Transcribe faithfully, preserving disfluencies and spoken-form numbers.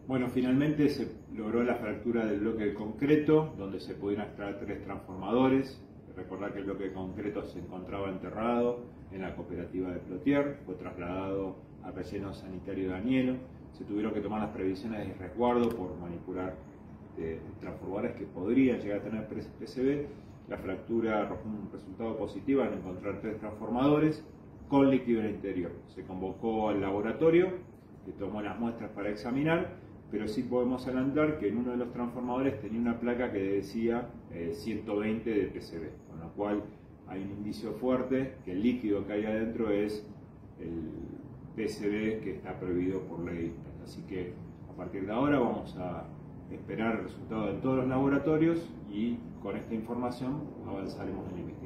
Bueno, finalmente se logró la fractura del bloque de concreto, donde se pudieron extraer tres transformadores. Recordar que el bloque de concreto se encontraba enterrado en la cooperativa de Plotier, fue trasladado al relleno sanitario de Anielo. Se tuvieron que tomar las previsiones de resguardo por manipular eh, transformadores que podrían llegar a tener P C B. La fractura arrojó un resultado positivo al encontrar tres transformadores con líquido en el interior. Se convocó al laboratorio, que tomó las muestras para examinar, pero sí podemos adelantar que en uno de los transformadores tenía una placa que decía eh, ciento veinte de P C B, con lo cual hay un indicio fuerte que el líquido que hay adentro es el P C B que está prohibido por ley. Así que a partir de ahora vamos a esperar el resultado de todos los laboratorios y con esta información avanzaremos en la investigación.